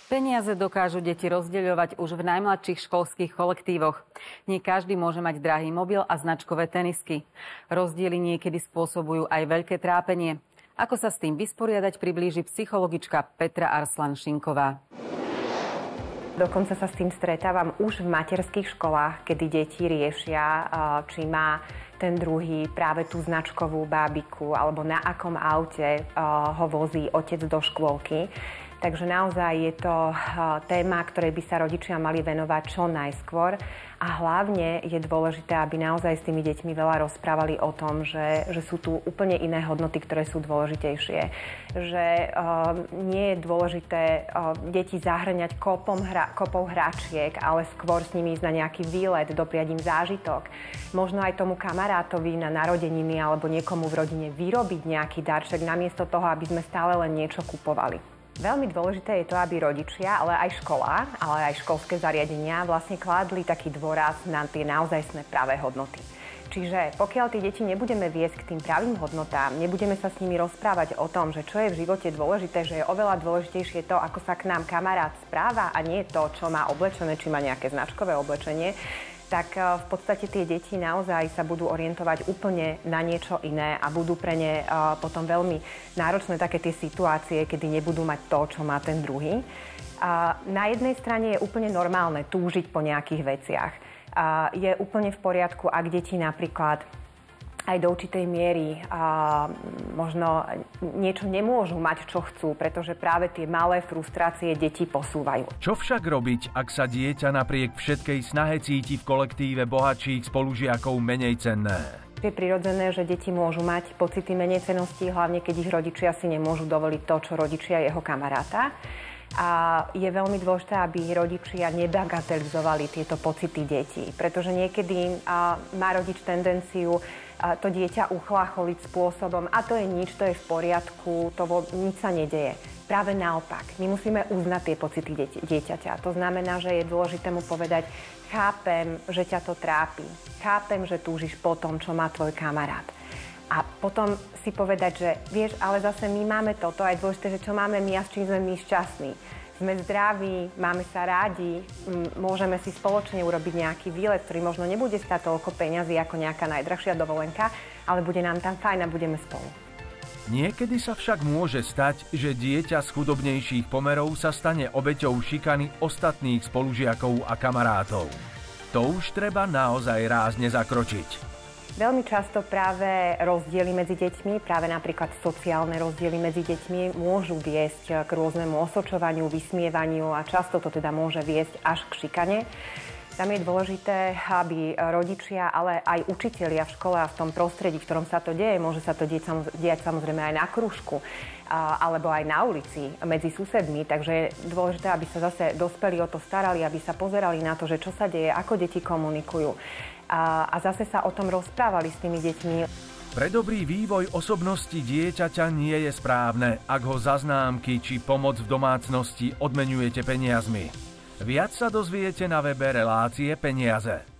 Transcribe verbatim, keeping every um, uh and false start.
Peniaze dokážu deti rozdeľovať už v najmladších školských kolektívoch. Nie každý môže mať drahý mobil a značkové tenisky. Rozdiely niekedy spôsobujú aj veľké trápenie. Ako sa s tým vysporiadať, priblíži psychologička Petra Arslan-Šinková. Dokonca sa s tým stretávam už v materských školách, kedy deti riešia, či má ten druhý práve tú značkovú bábiku alebo na akom aute ho vozí otec do škôlky. Takže naozaj je to téma, ktorej by sa rodičia mali venovať čo najskôr. A hlavne je dôležité, aby naozaj s tými deťmi veľa rozprávali o tom, že, že sú tu úplne iné hodnoty, ktoré sú dôležitejšie. Že uh, nie je dôležité uh, deti zahrňať kopom hra, kopou hračiek, ale skôr s nimi ísť na nejaký výlet, dopriať im zážitok. Možno aj tomu kamarátovi na narodeniny alebo niekomu v rodine vyrobiť nejaký darček, namiesto toho, aby sme stále len niečo kupovali. Veľmi dôležité je to, aby rodičia, ale aj škola, ale aj školské zariadenia vlastne kládli taký dôraz na tie naozajstné pravé hodnoty. Čiže pokiaľ tie deti nebudeme viesť k tým pravým hodnotám, nebudeme sa s nimi rozprávať o tom, že čo je v živote dôležité, že je oveľa dôležitejšie to, ako sa k nám kamarát správa a nie to, čo má oblečené, či má nejaké značkové oblečenie, tak v podstate tie deti naozaj sa budú orientovať úplne na niečo iné a budú pre ne potom veľmi náročné také tie situácie, kedy nebudú mať to, čo má ten druhý. Na jednej strane je úplne normálne túžiť po nejakých veciach. Je úplne v poriadku, ak deti napríklad aj do určitej miery a možno niečo nemôžu mať, čo chcú, pretože práve tie malé frustrácie deti posúvajú. Čo však robiť, ak sa dieťa napriek všetkej snahe cíti v kolektíve bohatších spolužiakov menej cenné? Je prirodzené, že deti môžu mať pocity menejcennosti, hlavne keď ich rodičia si nemôžu dovoliť to, čo rodičia jeho kamaráta. A je veľmi dôležité, aby rodičia nebagatelizovali tieto pocity detí, pretože niekedy a, má rodič tendenciu a, to dieťa uchlácholiť spôsobom a to je nič, to je v poriadku, to vo, nič sa nedeje. Práve naopak, my musíme uznať tie pocity dieť, dieťaťa. To znamená, že je dôležité mu povedať, chápem, že ťa to trápi, chápem, že túžiš po tom, čo má tvoj kamarát. A potom si povedať, že vieš, ale zase my máme toto, aj dôležité, že čo máme my a s čím sme my šťastní. Sme zdraví, máme sa rádi, môžeme si spoločne urobiť nejaký výlet, ktorý možno nebude stáť toľko peňazí ako nejaká najdrahšia dovolenka, ale bude nám tam fajn a budeme spolu. Niekedy sa však môže stať, že dieťa z chudobnejších pomerov sa stane obeťou šikany ostatných spolužiakov a kamarátov. To už treba naozaj rázne zakročiť. Veľmi často práve rozdiely medzi deťmi, práve napríklad sociálne rozdiely medzi deťmi môžu viesť k rôznemu osočovaniu, vysmievaniu a často to teda môže viesť až k šikane. Tam je dôležité, aby rodičia, ale aj učitelia v škole a v tom prostredí, v ktorom sa to deje, môže sa to diať samozrejme aj na krúžku alebo aj na ulici medzi susedmi. Takže je dôležité, aby sa zase dospelí o to starali, aby sa pozerali na to, že čo sa deje, ako deti komunikujú. A, a zase sa o tom rozprávali s tými deťmi. Pre dobrý vývoj osobnosti dieťaťa nie je správne, ak ho za známky či pomoc v domácnosti odmenujete peniazmi. Viac sa dozviete na webe Relácie peniaze.